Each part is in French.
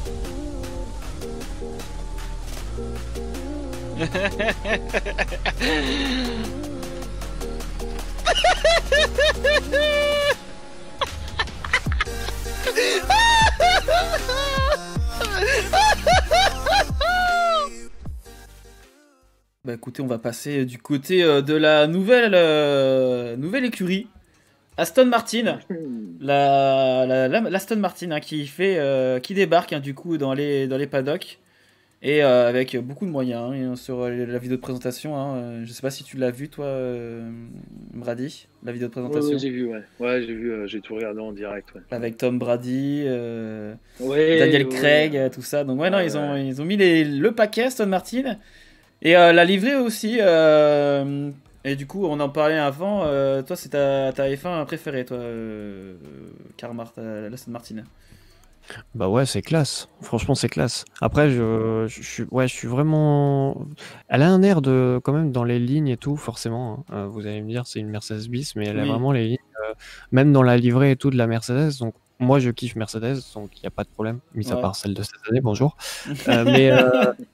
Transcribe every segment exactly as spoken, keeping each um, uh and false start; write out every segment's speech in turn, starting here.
Bah écoutez, on va passer du côté euh, de la nouvelle, euh, nouvelle écurie, Aston Martin. La, la, la- l'Aston Martin hein, qui fait, euh, qui débarque hein, du coup dans les, dans les paddocks et euh, avec beaucoup de moyens hein, sur euh, la vidéo de présentation. Hein, euh, je sais pas si tu l'as vu toi, euh, Brady, la vidéo de Ouais, ouais, présentation j'ai vu, ouais. Ouais, j'ai vu, euh, j'ai tout regardé en direct, ouais. avec Tom Brady, euh, Ouais, Daniel ouais, Craig, euh, tout ça. Donc ouais non, ouais, ils ont, ouais. ils ont mis les, le paquet Aston Martin. Et euh, la livrée aussi. euh, et du coup, on en parlait avant. euh, toi, c'est ta, ta F un préférée, toi, euh, Carmart, euh, l'Aston Martin. Bah ouais, c'est classe. Franchement, c'est classe. Après, je, je, suis, ouais, je suis vraiment. Elle a un air de, quand même, dans les lignes et tout, forcément. Hein. Euh, vous allez me dire, c'est une Mercedes bis, mais elle a Oui. vraiment les lignes, euh, même dans la livrée et tout de la Mercedes. Donc, moi, je kiffe Mercedes, donc il n'y a pas de problème, mis à Ouais. part celle de cette année. Bonjour. Euh, mais, euh,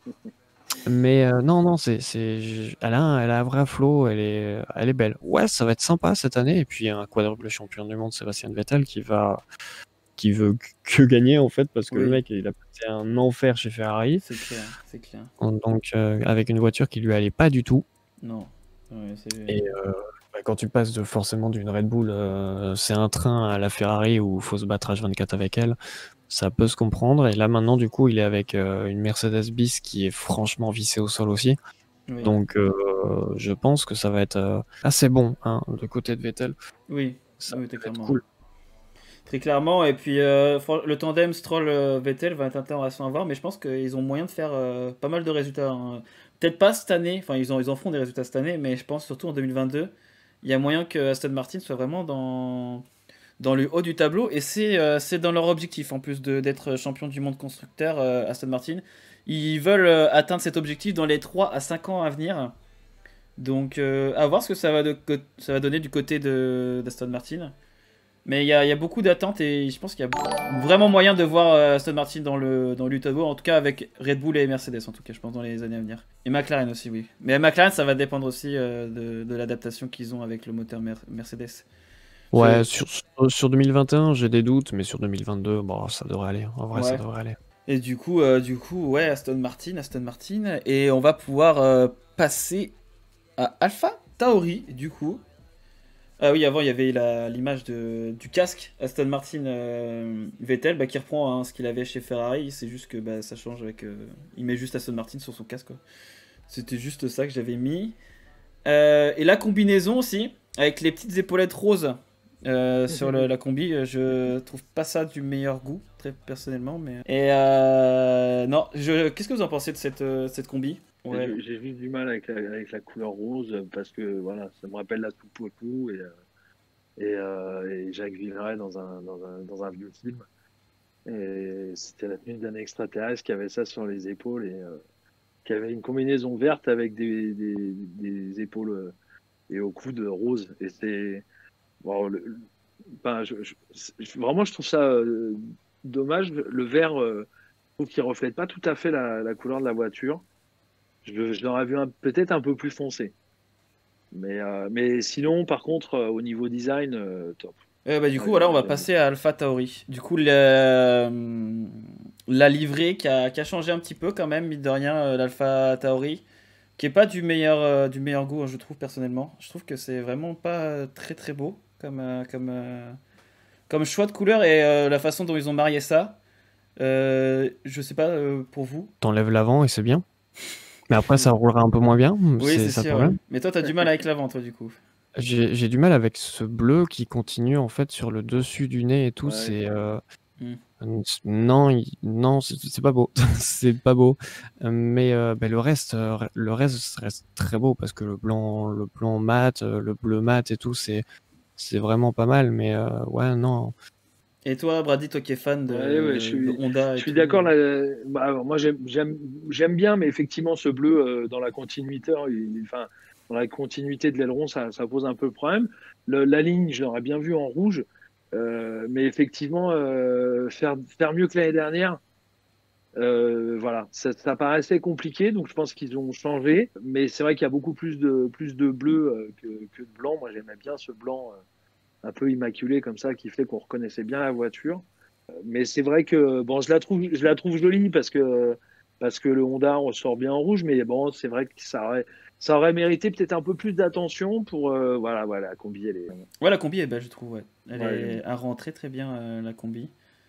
mais euh, non, non, c'est, c'est, je- elle a, un, elle a un vrai flow. Elle est, elle est belle. Ouais, ça va être sympa cette année. Et puis, un quadruple champion du monde, Sébastien Vettel, qui va qui veut que gagner en fait parce que le Oui, mec il a passé un enfer chez Ferrari c'est clair, c'est clair. donc euh, avec une voiture qui lui allait pas du tout Non. Ouais, c'est... et euh, bah, quand tu passes de forcément d'une Red Bull euh, c'est un train à la Ferrari où il faut se battre H vingt-quatre avec elle, ça peut se comprendre et là maintenant du coup il est avec euh, une Mercedes bis qui est franchement vissée au sol aussi Oui. donc euh, je pense que ça va être euh, assez bon hein, de côté de Vettel, Oui, ça oui, va très être clairement. cool. Très clairement. Et puis, euh, fran- le tandem Stroll-Vettel va être intéressant à voir, mais je pense qu'ils ont moyen de faire euh, pas mal de résultats. Hein. Peut-être pas cette année, enfin, ils, ont, ils en feront des résultats cette année, mais je pense surtout en deux mille vingt-deux, il y a moyen que Aston Martin soit vraiment dans, dans le haut du tableau. Et c'est euh, c'est dans leur objectif, en plus de- d'être champion du monde constructeur, euh, Aston Martin. Ils veulent euh, atteindre cet objectif dans les trois à cinq ans à venir. Donc, euh, à voir ce que ça va, de, co- ça va donner du côté de d'Aston Martin. Mais il y a, il y a beaucoup d'attentes et je pense qu'il y a vraiment moyen de voir euh, Aston Martin dans le, dans le tableau, en tout cas avec Red Bull et Mercedes, en tout cas, je pense, dans les années à venir. Et McLaren aussi, oui. Mais McLaren, ça va dépendre aussi euh, de, de l'adaptation qu'ils ont avec le moteur Mer- Mercedes. Ouais, Je- sur, sur, sur deux mille vingt et un, j'ai des doutes, mais sur deux mille vingt-deux, bon, ça devrait aller. En vrai, ça Ouais. devrait aller. Et du coup, euh, du coup, ouais, Aston Martin, Aston Martin. Et on va pouvoir euh, passer à Alpha Tauri, du coup. Ah oui, avant il y avait la- l'image de- du casque Aston Martin euh, Vettel bah, qui reprend hein, ce qu'il avait chez Ferrari. C'est juste que bah, ça change avec. euh, il met juste Aston Martin sur son casque. quoi. C'était juste ça que j'avais mis. Euh, et la combinaison aussi, avec les petites épaulettes roses euh, sur le- la combi, euh, je trouve pas ça du meilleur goût, très personnellement. Mais... Et euh, non, je... qu'est-ce que vous en pensez de cette, euh, cette combi? Ouais, J'ai j'ai eu du mal avec la, avec la couleur rose parce que voilà, ça me rappelle la soupe au tout et, euh, et, euh, et Jacques Villeray dans un, dans un, dans un vieux film. Et c'était la tenue d'un extraterrestre qui avait ça sur les épaules et euh, qui avait une combinaison verte avec des, des, des épaules euh, et au coude rose. Et c'est bon, le- le- ben, je, je- je- vraiment, je trouve ça euh, dommage. Le vert, euh, je trouve qu'il reflète pas tout à fait la, la couleur de la voiture. Je, je l'aurais vu un- peut-être un peu plus foncé. Mais, euh, mais sinon, par contre, euh, au niveau design, euh, top. Euh, bah, du Moi, coup, voilà, on j'ai- va j'aime passer beaucoup. à Alpha Tauri. Du coup, la, la livrée qui a, qui a changé un petit peu quand même, mine de rien, euh, l'Alpha Tauri, qui est pas du meilleur, euh, du meilleur goût, hein, je trouve personnellement. Je trouve que c'est vraiment pas euh, très très beau comme, euh, comme, euh, comme choix de couleur et euh, la façon dont ils ont marié ça. Euh, je sais pas euh, pour vous. T'enlèves l'avant et c'est bien. Mais après, ça roulera un peu moins bien, Oui, c'est c'est ça le sûr. Ouais. problème. Mais toi, t'as du mal avec l'avant, toi, du coup. J'ai j'ai du mal avec ce bleu qui continue en fait sur le dessus du nez et tout. Ouais. C'est euh, Hmm. non, il- non, c'est c'est pas beau. C'est pas beau. Euh, Mais euh, ben, le reste, euh, le reste reste très beau parce que le blanc, le blanc mat, euh, le bleu mat et tout, c'est c'est vraiment pas mal. Mais euh, ouais, non. Et toi, Brady, toi qui es fan Ouais, ouais, je de, de suis, Honda je et suis tout. d'accord. Là, bah, alors, moi, j'aime, j'aime, j'aime bien, mais effectivement, ce bleu euh, dans la continuité, hein, il- enfin, dans la continuité de l'aileron, ça, ça pose un peu le problème. Le- la ligne, je l'aurais bien vu en rouge, euh, mais effectivement, euh, faire, faire mieux que l'année dernière. Euh, voilà, ça, ça paraissait compliqué, donc je pense qu'ils ont changé. Mais c'est vrai qu'il y a beaucoup plus de, plus de bleu euh, que, que de blanc. Moi, j'aimais bien ce blanc euh, un peu immaculé comme ça, qui fait qu'on reconnaissait bien la voiture. Euh, Mais c'est vrai que bon, je la trouve, je la trouve jolie parce que, parce que le Honda ressort bien en rouge. Mais bon, c'est vrai que ça aurait, ça aurait mérité peut-être un peu plus d'attention pour. Euh, voilà, voilà, la combi, elle est. Ouais, la combi est belle, je trouve. Ouais. Elle, Ouais, est... elle est- elle rend très très bien euh, la combi.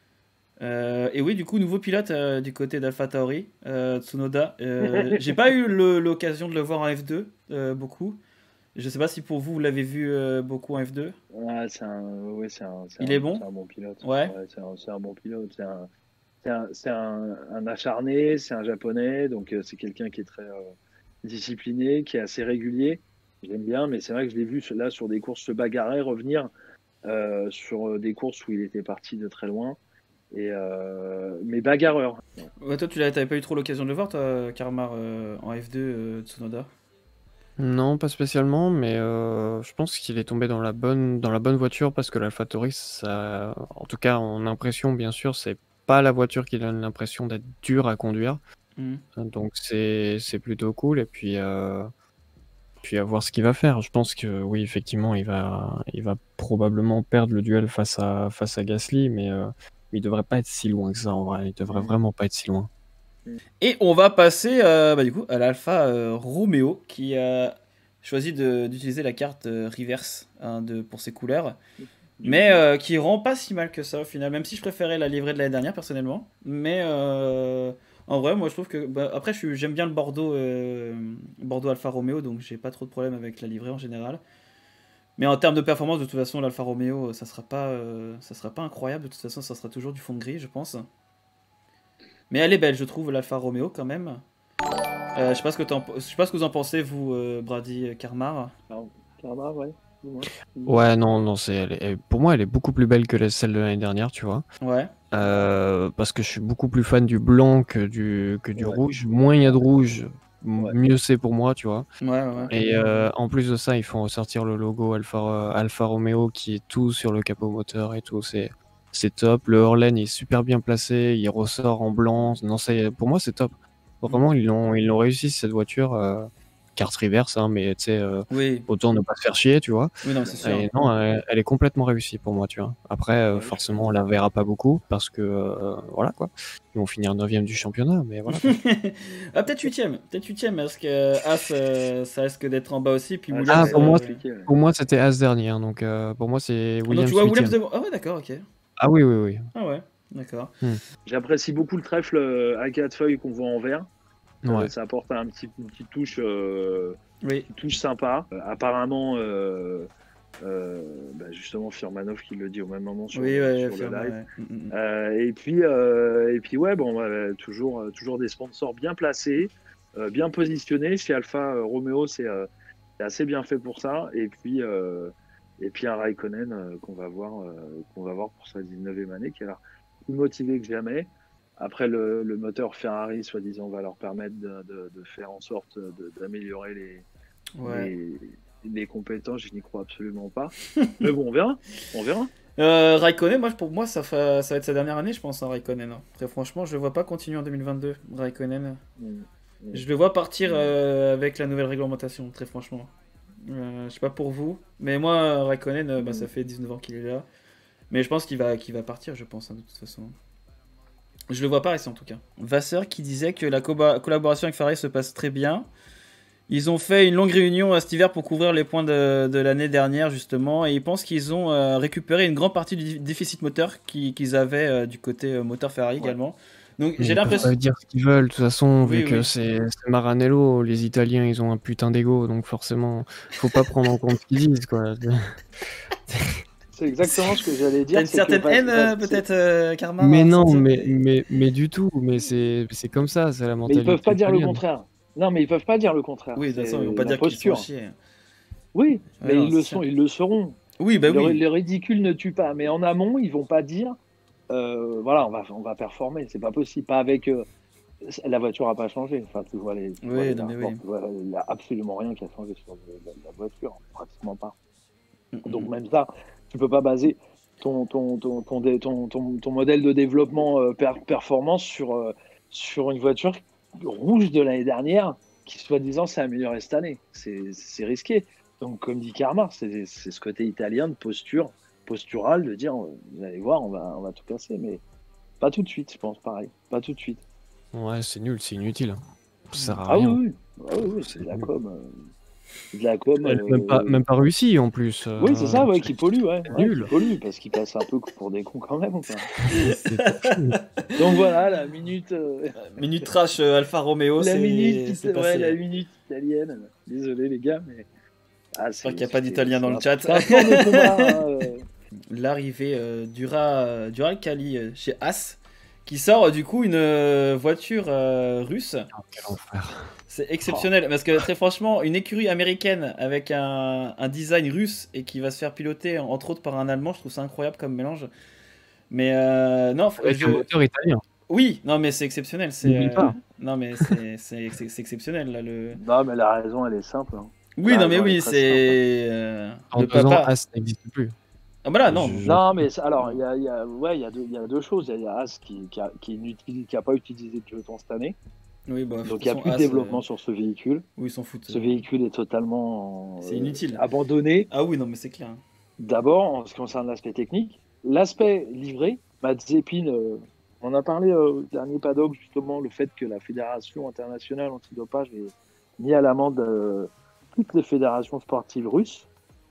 Euh, et oui, du coup, nouveau pilote euh, du côté d'AlphaTauri, euh, Tsunoda. Euh, j'ai pas eu le- l'occasion de le voir en F deux euh, beaucoup. Je sais pas si pour vous, vous l'avez vu euh, beaucoup en F deux. Ouais, c'est un, ouais, c'est un, c'est Il un, est c'est bon? un bon pilote. Ouais. Ouais, c'est un, c'est un bon pilote. C'est un, c'est un, c'est un, un acharné, c'est un japonais, donc euh, c'est quelqu'un qui est très euh, discipliné, qui est assez régulier. J'aime bien, mais c'est vrai que je l'ai vu là sur des courses se bagarrer, revenir euh, sur euh, des courses où il était parti de très loin. Et euh, mais bagarreur. Ouais, toi, tu l'as- t'avais pas eu trop l'occasion de le voir, toi, Karmar, euh, en F deux, euh, Tsunoda? Non, pas spécialement, mais euh, je pense qu'il est tombé dans la bonne, dans la bonne voiture parce que l'AlphaTauri, ça, en tout cas en impression, bien sûr, c'est pas la voiture qui donne l'impression d'être dure à conduire. Mhm. Donc c'est c'est plutôt cool. Et puis, euh, puis à voir ce qu'il va faire. Je pense que oui, effectivement, il va, il va probablement perdre le duel face à, face à Gasly, mais euh, il devrait pas être si loin que ça en vrai. Il devrait Mhm. vraiment pas être si loin. Et on va passer euh, bah, du coup à l'Alfa euh, Romeo qui a choisi de- d'utiliser la carte euh, reverse hein, de, pour ses couleurs, mais euh, qui rend pas si mal que ça au final, même si je préférais la livrée de l'année dernière personnellement. Mais euh, en vrai, moi je trouve que. Bah, après, je suis- j'aime bien le Bordeaux, euh, Bordeaux Alfa Romeo, donc j'ai pas trop de problème avec la livrée en général. Mais en termes de performance, de toute façon, l'Alfa Romeo, ça sera pas, euh, ça sera pas incroyable. De toute façon, ça sera toujours du fond de gris, je pense. Mais elle est belle, je trouve, l'Alfa Romeo quand même. Euh, je sais pas ce que t'en- je sais pas ce que vous en pensez, vous, euh, Brady euh, Karmar. Alors, Karma, ouais. dis-moi. Ouais, non, non, c'est, elle est- elle- pour moi, elle est beaucoup plus belle que la- celle de l'année dernière, tu vois. Ouais. Euh, parce que je suis beaucoup plus fan du blanc que du, que du Ouais. rouge. Moins il y a de rouge, m- Ouais. mieux c'est pour moi, tu vois. Ouais, ouais, ouais. Et euh, en plus de ça, ils font ressortir le logo Alfa, euh, Alfa Romeo qui est tout sur le capot moteur et tout. C'est, c'est top. Le Orlen est super bien placé. Il ressort en blanc. Non, c'est, pour moi, c'est top. Vraiment, ils l'ont, ils l'ont réussi cette voiture. Euh, carte reverse, hein, mais tu sais, euh, Oui, autant ne pas se faire chier, tu vois. oui, non, c'est sûr. Et non, elle, elle est complètement réussie pour moi, tu vois. Après, euh, Ouais, forcément, on la verra pas beaucoup parce que, euh, voilà quoi. Ils vont finir neuvième du championnat, mais voilà. quoi. Ah, peut-être huitième, peut-être huitième, parce que As, euh, ça risque d'être en bas aussi, puis Ah, Williams. Ah, c'est pour moi, euh, c'est compliqué, ouais. Pour moi, c'était As dernier, hein, donc euh, pour moi, c'est Ah, donc Williams tu vois Williams huitième. de... Ah ouais, d'accord, ok. Ah oui, oui, oui. Ah ouais, d'accord. Hmm. J'apprécie beaucoup le trèfle euh, à quatre feuilles qu'on voit en vert. Euh, Ouais. ça apporte un petit, une petite touche, euh, Oui. une touche sympa. Euh, apparemment, euh, euh, bah, justement, Firmanov qui le dit au même moment sur, Oui, le, ouais, sur le Firma, live. ouais. Mm, mm, mm. Euh, et puis, euh, et puis ouais, bon, ouais, toujours, euh, toujours des sponsors bien placés, euh, bien positionnés. Chez Alfa euh, Romeo, c'est euh, c'est assez bien fait pour ça. Et puis, euh, et puis un Raikkonen euh, qu'on va voir, euh, qu'on va voir pour sa dix-neuvième année, qui a l'air plus motivé que jamais. Après, le, le moteur Ferrari, soi-disant, va leur permettre de, de, de faire en sorte de- d'améliorer les, Ouais. les, les compétences. Je n'y crois absolument pas. Mais bon, on verra. On verra. Euh, Raikkonen, moi, pour moi, ça, fa- ça va être sa dernière année, je pense, hein, Raikkonen. hein. Très franchement, je le vois pas continuer en deux mille vingt-deux, Raikkonen. Mm. Mm. Je le vois partir Mm. euh, avec la nouvelle réglementation, très franchement. Euh, je sais pas pour vous, mais moi, Raikkonen, euh, bah, Mm. ça fait dix-neuf ans qu'il est là. Mais je pense qu'il va, qu'il va partir, je pense, hein, de toute façon. Je le vois pas rester en tout cas. Vasseur qui disait que la coba- collaboration avec Ferrari se passe très bien. Ils ont fait une longue réunion euh, cet hiver pour couvrir les points de, de l'année dernière justement, et ils pensent qu'ils ont euh, récupéré une grande partie du déficit moteur qui- qu'ils avaient euh, du côté euh, moteur Ferrari Ouais. également. Donc Mais j'ai ils peuvent l'impression. pas dire ce qu'ils veulent, de toute façon, Oui, vu que oui. c'est c'est Maranello, les Italiens, ils ont un putain d'ego, donc forcément, faut pas prendre en compte ce qu'ils disent, quoi. C'est exactement ce que j'allais T'as dire. une c'est que certaine Vas- haine euh, Vas- peut-être, euh, Karma, Mais à non, sentir. mais, mais, mais du tout, mais c'est c'est comme ça, c'est la Mais ils mentalité peuvent pas dire le italienne. contraire. Non, mais ils peuvent pas dire le contraire. Oui, de toute C'est façon, ils vont pas la dire qu'ils sont à posture. chier. Oui, Ouais, mais non, ils le c'est sûr. sont, ils le seront. Oui, bah le, oui. le ridicule ne tue pas. Mais en amont, ils vont pas dire, euh, voilà, on va, on va performer. C'est pas possible. Pas avec. euh, la voiture a pas changé. Enfin, tu vois les. Tu vois Oui, les non, mais rapports, oui. tu vois, il y a absolument rien qui a changé sur le- la, la voiture, pratiquement pas. Mm, Donc mm. même ça, tu peux pas baser ton ton ton ton, dé- ton, ton, ton modèle de développement euh, per- performance sur euh, sur une voiture rouge de l'année dernière qui, soi-disant, s'est améliorée cette année. C'est risqué. Donc, comme dit Carmar, c'est ce côté italien de posture, postural, de dire, vous allez voir, on va, on va tout casser. Mais pas tout de suite, je pense, pareil. Pas tout de suite. Ouais, c'est nul, c'est inutile. Ça sert à Ah rien. oui, oui, ah oui, oui c'est de la com. Euh, de la com Elle, euh... même, pas, même pas réussi en plus. Oui, c'est ça, ouais, euh, qui pollue, ouais. ouais nul. qui pollue, parce qu'il passe un peu pour des cons quand même. Donc voilà, la minute. Euh... minute trash euh, Alfa Romeo, la minute, c'est ouais, la minute italienne. Désolé les gars, mais. Ah, J'espère qu'il n'y a pas d'italien dans le chat. Hein, euh... L'arrivée euh, d'Ura Uralkali euh, chez As, qui sort euh, du coup une euh, voiture euh, russe. Oh, quel enfer. C'est exceptionnel, oh. Parce que très franchement, une écurie américaine avec un, un design russe et qui va se faire piloter entre autres par un Allemand, je trouve ça incroyable comme mélange. Mais euh, non, avec je... un moteur italien. Oui, non mais c'est exceptionnel. C'est euh... non mais c'est exceptionnel là le. Non mais la raison elle est simple. Hein. Oui, la non mais oui, c'est. Euh, en deux papa... ans, As n'existe plus. Ah bah là, non. Je... Non, mais alors, il y a, y, a, ouais, y, a y a deux choses. Il y a As qui n'a qui qui qui pas utilisé de jeton cette année. Oui, bah, donc il n'y a plus de développement euh... sur ce véhicule. Oui, ils s'en foutent. Ce véhicule est totalement c'est inutile. Euh, abandonné. Ah oui, non, mais c'est clair. D'abord, en ce qui concerne l'aspect technique. L'aspect livré, Mazepin, euh, on a parlé euh, au dernier paddock, justement, le fait que la Fédération internationale antidopage ait mis à l'amende euh, toutes les fédérations sportives russes.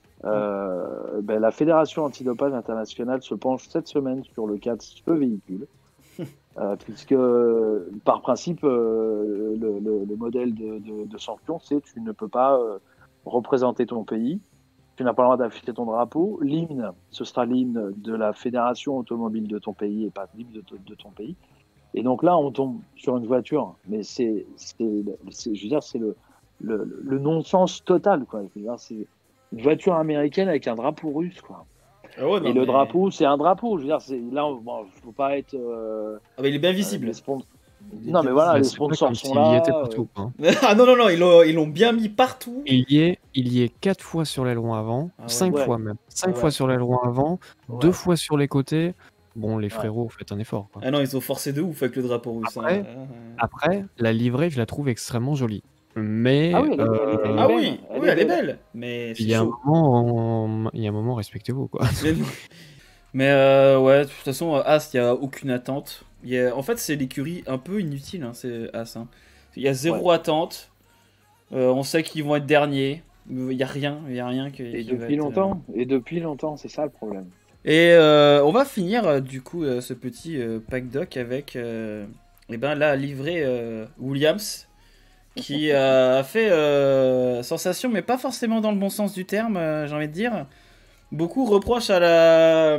Euh, ben, la Fédération antidopage internationale se penche cette semaine sur le cas de ce véhicule, euh, puisque par principe, euh, le, le, le modèle de, de, de sanction, c'est tu ne peux pas euh, représenter ton pays, tu n'as pas le droit d'afficher ton drapeau, l'hymne, ce sera l'hymne de la Fédération automobile de ton pays et pas l'hymne de, de ton pays. Et donc là, on tombe sur une voiture, mais c'est, je veux dire, c'est le, le, le non-sens total, quoi. Je veux dire, c'est une voiture américaine avec un drapeau russe, quoi. Ah ouais, non, et le mais... drapeau, c'est un drapeau. Je veux dire, c'est là, bon, faut pas être. Euh, ah bah il est bien visible. Euh, spon... Non, mais voilà, les sponsors sont là. Il y était partout. Hein. Ah non non non, ils l'ont ils l'ont bien mis partout. Il y est, il y est quatre fois sur l'aileron avant, ah ouais, cinq ouais. fois même, cinq ah ouais. fois sur l'aileron avant, ouais. deux fois sur les côtés. Bon, les frérots, ouais. faites un effort. Quoi. Ah non, ils ont forcé de ouf avec le drapeau russe. Après, hein. après, la livrée, je la trouve extrêmement jolie. Mais ah oui, elle, euh, elle, elle, elle ah est oui, elle oui, est elle est belle. Mais il y a un moment, on... il y a un moment, respectez-vous quoi. Mais, mais euh, ouais, de toute façon, As, il y a aucune attente. Il y a... En fait, c'est l'écurie un peu inutile, hein, c'est As. Hein. Il y a zéro ouais. attente. Euh, on sait qu'ils vont être derniers. Il y a rien, il y a rien que. Et depuis longtemps. Être... Et depuis longtemps, c'est ça le problème. Et euh, on va finir euh, du coup euh, ce petit euh, pack doc avec, euh, eh ben là livré euh, Williams. Qui euh, a fait euh, sensation, mais pas forcément dans le bon sens du terme, euh, j'ai envie de dire. Beaucoup reprochent à la,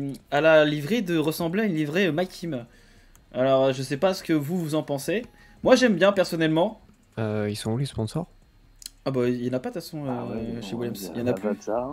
à la livrée de ressembler à une livrée My Team. Alors, je sais pas ce que vous, vous en pensez. Moi, j'aime bien, personnellement. Euh, ils sont où, les sponsors? Ah bah, il n'y en a pas, de toute façon, euh, ah ouais, chez non, Williams. Il y en a plus.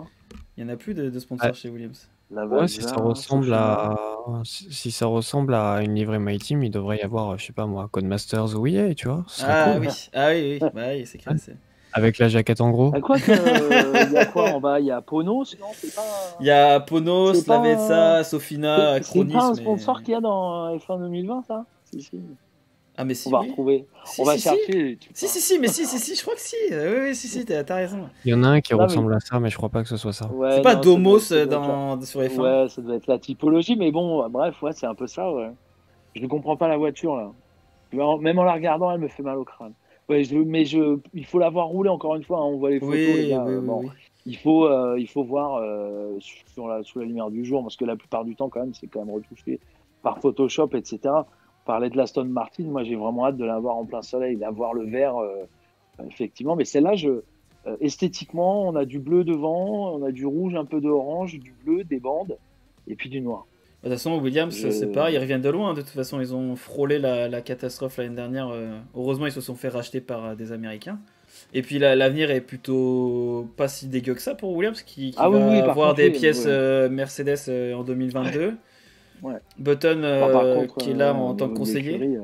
Il y en a plus de, de sponsors ah. chez Williams. La ouais, si ça ressemble à si ça ressemble à une livrée My Team, il devrait y avoir, je sais pas moi, Codemasters ou E A, tu vois. Ah, cool. oui. ah oui, oui, bah oui, c'est clair. Ouais. Avec la jaquette en gros. À quoi que, il y a quoi en bas? Il y a Ponos, non? C'est pas. Il y a Ponos, Lavezza, Sofina, Chronis. C'est pas un sponsor mais... qu'il y a dans F un deux mille vingt, ça? Si, si. Ah mais si, on va oui. retrouver. Si, on va si, chercher. Si, si, si, mais si, si, si, je crois que si. Oui, oui, si, si, t'as, t'as raison. Il y en a un qui non, ressemble mais... à ça, mais je crois pas que ce soit ça. Ouais, c'est pas non, Domos ça doit, ça dans, doit sur F un. Ouais, ça doit être la typologie, mais bon, bref, ouais, c'est un peu ça, ouais. Je ne comprends pas la voiture, là. Même en la regardant, elle me fait mal au crâne. Ouais, je, mais je, il faut l'avoir roulé encore une fois, hein, on voit les photos, oui, les gars. Oui, euh, oui, bon, oui. Il, faut, euh, il faut voir euh, sur la, sous la lumière du jour, parce que la plupart du temps, quand même, c'est quand même retouché par Photoshop, et cetera. Parler de l'Aston Martin, moi j'ai vraiment hâte de l'avoir en plein soleil, d'avoir le vert, euh, effectivement. Mais celle-là, je, euh, esthétiquement, on a du bleu devant, on a du rouge, un peu d'orange, du bleu, des bandes, et puis du noir. De toute façon, Williams, je... c'est pareil, ils reviennent de loin. De toute façon, ils ont frôlé la, la catastrophe l'année dernière. Euh, heureusement, ils se sont fait racheter par euh, des Américains. Et puis la, l'avenir est plutôt pas si dégueu que ça pour Williams, qui, qui ah, va oui, oui, avoir contre, des oui, pièces oui. Euh, Mercedes euh, en deux mille vingt-deux. Ouais. Button euh, enfin, contre, qui est là euh, en tant que conseiller. Euh,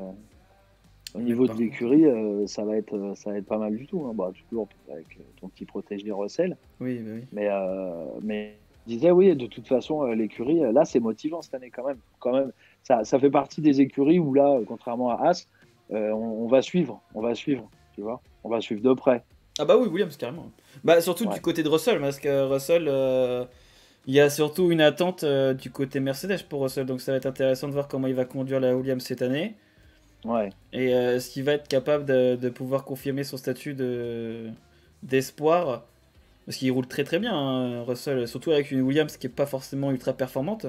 au niveau de l'écurie, euh, ça va être ça va être pas mal du tout. Hein. Bah, toujours avec ton qui protège les recels. Oui, bah oui. Mais euh, mais je disais oui, de toute façon, euh, l'écurie, là, c'est motivant cette année quand même. Quand même, ça, ça fait partie des écuries où là, contrairement à As, euh, on, on va suivre, on va suivre, tu vois, on va suivre de près. Ah bah oui, Williams, carrément. Bah surtout Ouais. du côté de Russell, parce que Russell, euh, il y a surtout une attente euh, du côté Mercedes pour Russell, donc ça va être intéressant de voir comment il va conduire la Williams cette année, Ouais. et euh, est-ce qu'il va être capable de, de pouvoir confirmer son statut de d'espoir, parce qu'il roule très très bien, hein, Russell, surtout avec une Williams qui est pas forcément ultra performante.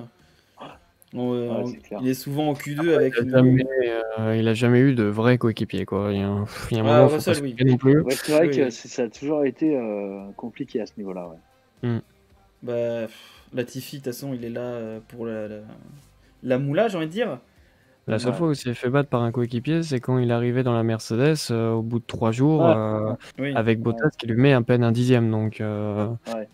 On- euh, Ouais, on- c'est clair. il est souvent en Q deux avec Il a une... jamais, euh, il a jamais eu de vrai coéquipier, quoi. Il y a un, il y a un Ah, moment, faut pas Russell, se oui. tromper non plus. Ouais, c'est vrai Oui, que oui. c'est- ça a toujours été euh, compliqué à ce niveau-là. Ouais. Mm. Bah, pff, Latifi, de toute façon, il est là euh, pour la, la, la moula, j'ai envie de dire. La seule Ouais. fois où il s'est fait battre par un coéquipier, c'est quand il arrivait dans la Mercedes euh, au bout de trois jours Ouais. euh, Oui. avec Bottas qui lui met à peine un dixième. Donc, euh, Ouais.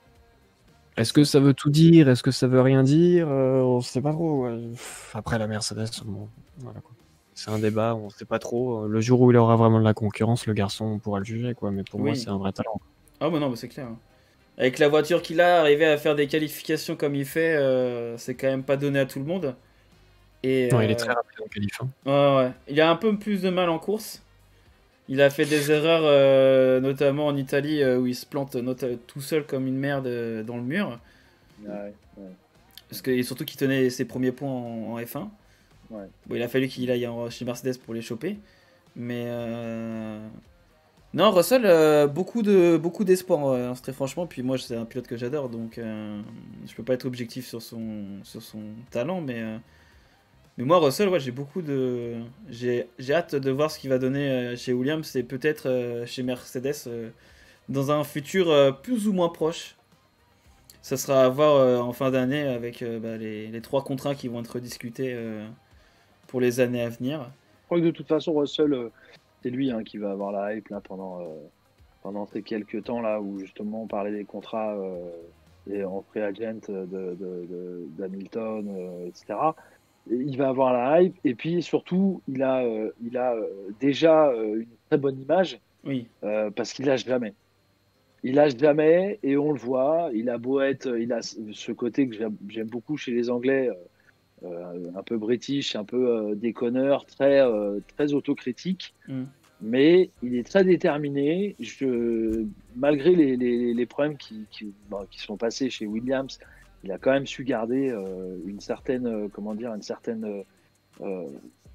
est-ce que ça veut tout dire? Est-ce que ça veut rien dire? Euh, On sait pas trop. ouais. Pff, Après la Mercedes, bon, voilà, quoi. C'est un débat, on sait pas trop. Le jour où il aura vraiment de la concurrence, le garçon on pourra le juger, quoi. Mais pour moi, Oui. c'est un vrai talent. Ah, bah non, bah c'est clair. hein. Avec la voiture qu'il a, arriver à faire des qualifications comme il fait, euh, c'est quand même pas donné à tout le monde. Et Non, il est euh, très rapide en qualif. hein. ouais, ouais. Il a un peu plus de mal en course. Il a fait des erreurs, euh, notamment en Italie, euh, où il se plante nota- tout seul comme une merde euh, dans le mur. Ouais. Ouais. Parce que, et surtout qu'il tenait ses premiers points en, en F un. Ouais. Bon, il a fallu qu'il aille en- chez Mercedes pour les choper. Mais euh, non, Russell, euh, beaucoup de beaucoup d'espoir, euh, très franchement. Puis moi, c'est un pilote que j'adore, donc euh, je peux pas être objectif sur son sur son talent, mais euh, mais moi, Russell, ouais, j'ai beaucoup de j'ai j'ai hâte de voir ce qu'il va donner euh, chez Williams et peut-être euh, chez Mercedes euh, dans un futur euh, plus ou moins proche. Ça sera à voir euh, en fin d'année avec euh, bah, les, les trois contrats qui vont être discutés euh, pour les années à venir. Je crois que de toute façon, Russell, euh, c'est lui hein, qui va avoir la hype là, pendant, euh, pendant ces quelques temps là où justement on parlait des contrats euh, et en free agent de, de, de- d'Hamilton, euh, et cetera. Et il va avoir la hype et puis surtout, il a, euh, il a euh, déjà euh, une très bonne image Oui, euh, parce qu'il lâche jamais. Il lâche jamais et on le voit. Il a beau être, il a ce côté que j'aime j'aime beaucoup chez les Anglais, euh, un peu british, un peu euh, déconneur, très, euh, très autocritique. mm, Mais il est très déterminé. Je, malgré les, les, les problèmes qui, qui, bon, qui sont passés chez Williams, il a quand même su garder euh, une certaine, euh, comment dire, une certaine, euh,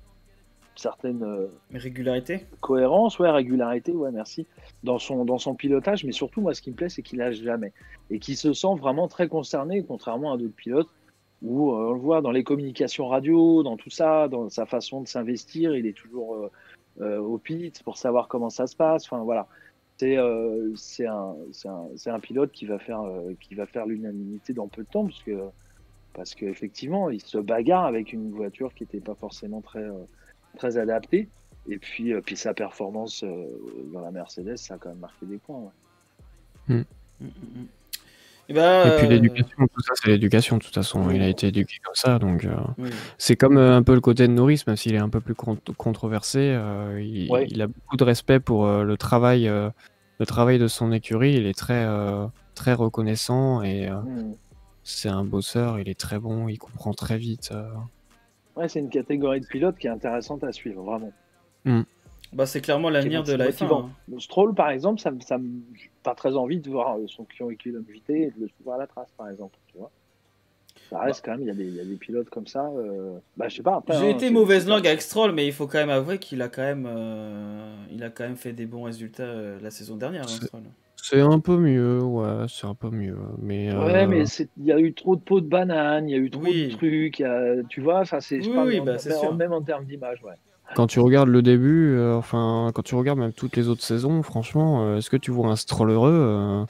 certaine euh, régularité. cohérence, ouais, régularité, ouais, merci, dans son, dans son pilotage. Mais surtout, moi, ce qui me plaît, c'est qu'il lâche jamais et qu'il se sent vraiment très concerné, contrairement à d'autres pilotes où euh, on le voit dans les communications radio, dans tout ça, dans sa façon de s'investir, il est toujours euh, euh, au pit pour savoir comment ça se passe. Enfin voilà, c'est euh, c'est un, c'est un, c'est un pilote qui va faire euh, qui va faire l'unanimité dans peu de temps parce que parce qu'effectivement il se bagarre avec une voiture qui n'était pas forcément très euh, très adaptée. Et puis euh, puis sa performance euh, dans la Mercedes, ça a quand même marqué des points. Ouais. Mm, mm, mm. Et, bah, Et puis euh, l'éducation, tout ça, c'est l'éducation de toute façon. oui, Il a été éduqué comme ça, donc euh, oui. c'est comme euh, un peu le côté de Norris, même s'il est un peu plus con- controversé. euh, il, Ouais. il a beaucoup de respect pour euh, le travail, euh, le travail de son écurie. Il est très, euh, très reconnaissant et euh, Mm. c'est un bosseur. Il est très bon, il comprend très vite. euh. Ouais, c'est une catégorie de pilotes qui est intéressante à suivre, vraiment. Bah, c'est clairement Qui est l'avenir de la F un. motivant. hein. Le Stroll, par exemple, ça, me- ça me- j'ai pas très envie de voir euh, son curriculum vitae et de le suivre à la trace, par exemple. Tu vois, ça reste quand même, il y, a des- il y a des pilotes comme ça. euh, Bah, je sais pas. Après, J'ai hein, été c'est- mauvaise c'est pas- langue avec Stroll, mais il faut quand même avouer qu'il a quand même, euh, il a quand même fait des bons résultats euh, la saison dernière, hein, C'est- Stroll. C'est un peu mieux, ouais, c'est un peu mieux. Mais Ouais, euh, mais c'est- il y a eu trop de pots de banane, il y a eu trop Oui. de trucs. il y a- Tu vois, enfin, c'est, je Oui, parle oui, en- bah, c'est même, sûr. même en termes d'image, ouais. quand tu regardes le début, euh, enfin, quand tu regardes même toutes les autres saisons, franchement, euh, est-ce que tu vois un Stroll heureux euh,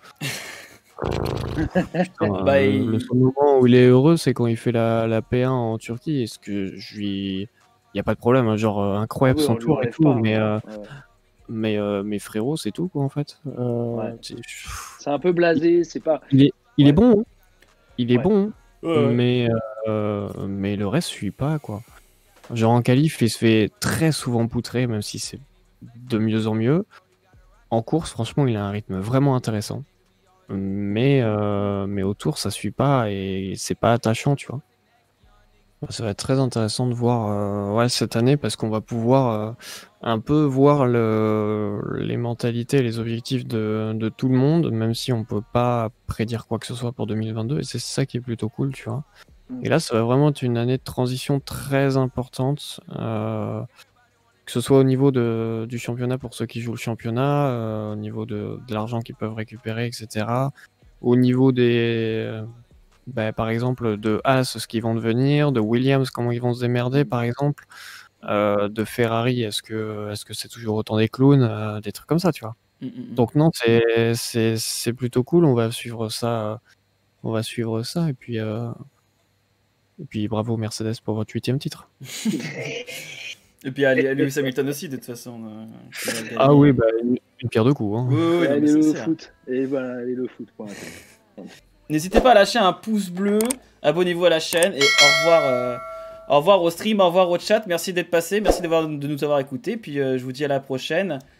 putain, Bah, euh, il- Le seul moment où il est heureux, c'est quand il fait la, la P un en Turquie. Est-ce que je lui. Il n'y a pas de problème, hein, genre euh, Ah incroyable oui, son on lui tour et enlève tout, pas. mais, hein. euh, Ouais. mais, euh, mais frérot, c'est tout, quoi, en fait. Euh, Ouais. tu- C'est un peu blasé, c'est pas. Il est, il Ouais. est bon, hein. Il est Ouais. bon, hein. Ouais, ouais. mais, euh, mais le reste suit pas, quoi. Genre en qualif, il se fait très souvent poutrer, même si c'est de mieux en mieux. En course, franchement, il a un rythme vraiment intéressant. Mais, euh, mais autour, ça suit pas et c'est pas attachant, tu vois. Ça va être très intéressant de voir euh, ouais, cette année parce qu'on va pouvoir euh, un peu voir le, les mentalités, les objectifs de, de tout le monde, même si on peut pas prédire quoi que ce soit pour deux mille vingt-deux. Et c'est ça qui est plutôt cool, tu vois. Mm. Et là, ça va vraiment être une année de transition très importante, euh, que ce soit au niveau de, du championnat pour ceux qui jouent le championnat, euh, au niveau de, de l'argent qu'ils peuvent récupérer, et cetera. Au niveau des... Bah, par exemple, de Haas, ce qu'ils vont devenir, de Williams, comment ils vont se démerder, par exemple, euh, de Ferrari, est-ce que est-ce que c'est toujours autant des clowns, euh, des trucs comme ça, tu vois. Mm, mm, mm. Donc non, c'est c'est c'est plutôt cool. On va suivre ça, on va suivre ça, et puis euh, et puis bravo Mercedes pour votre huitième titre. Et puis à Lewis Hamilton aussi, de toute façon. euh, qui va gagner. Ah oui, bah une, une pierre deux coups. Hein. Oui, oui, oui, Ouais, non, mais allez c'est le clair. foot. Et voilà, allez le foot pour l'instant. N'hésitez pas à lâcher un pouce bleu, abonnez-vous à la chaîne et au revoir, euh, au revoir au stream, au revoir au chat. Merci d'être passé, merci d'avoir, de nous avoir écoutés. Puis euh, je vous dis à la prochaine.